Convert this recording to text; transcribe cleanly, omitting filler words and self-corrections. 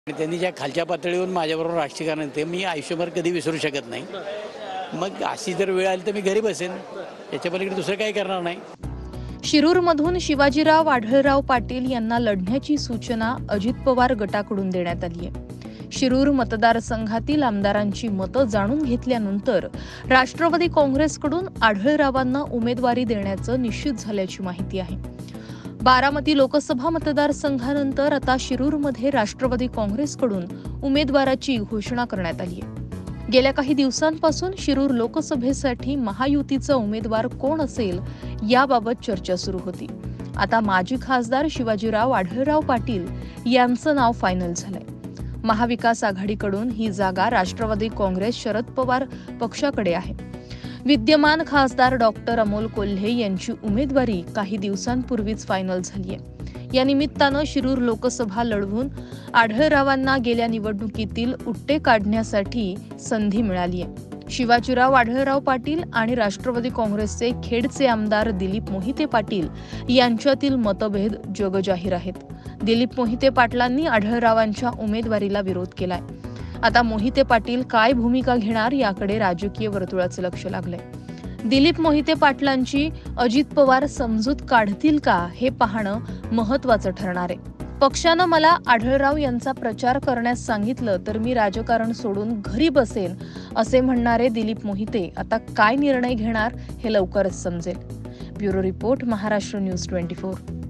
त्यांनी ज्या खालच्या पातळीवर माझ्याबरोबर राजकारण ते मी आयुष्यभर कधी विसरू शकत नाही. मग अशी जर वेळ आली तर मी घरी बसेन, याच्या पलीकडे दुसरं काही करणार नाही. शिरूरमधून शिवाजीराव आढळराव पाटील यांना लढण्याची सूचना अजित पवार गटाकडून देण्यात आली आहे. शिरूर मतदारसंघातील आमदारांची मतं जाणून घेतल्यानंतर राष्ट्रवादी काँग्रेसकडून आढळरावांना उमेदवारी देण्याचं निश्चित झाल्याची माहिती आहे. बारामती लोकसभा मतदारसंघानंतर आता शिरूरमध्ये राष्ट्रवादी काँग्रेसकडून उमेदवाराची घोषणा करण्यात आली आहे. गेल्या काही दिवसांपासून शिरूर लोकसभेसाठी महायुतीचा उमेदवार कोण असेल याबाबत चर्चा सुरू होती. आता माजी खासदार शिवाजीराव आढळराव पाटील यांचं नाव फायनल झालंय. महाविकास आघाडीकडून ही जागा राष्ट्रवादी काँग्रेस शरद पवार पक्षाकडे आहे. विद्यमान खासदार डॉक्टर अमोल कोल्हे यांची उमेदवारी काही दिवसांपूर्वीच फायनल झाली आहे. या निमित्तानं शिरूर लोकसभा लढवून आढळरावांना गेल्या निवडणुकीतील उट्टे काढण्यासाठी संधी मिळाली आहे. शिवाजीराव आढळराव पाटील आणि राष्ट्रवादी काँग्रेसचे खेडचे आमदार दिलीप मोहिते पाटील यांच्यातील मतभेद जगजाहीर आहेत. दिलीप मोहिते पाटलांनी आढळरावांच्या उमेदवारीला विरोध केलाय. आता मोहिते पाटील काय भूमिका घेणार याकडे राजकीय वर्तुळाचे लक्ष लागलंय. दिलीप मोहिते पाटलांची अजित पवार समजूत काढतील का हे पाहणं महत्त्वाचं ठरणार आहे. पक्षानं मला आढळराव यांचा प्रचार करण्यास सांगितलं तर मी राजकारण सोडून घरी बसेन असे म्हणणारे दिलीप मोहिते आता काय निर्णय घेणार हे लवकरच समजेल. Bureau report, Maharashtra news 24.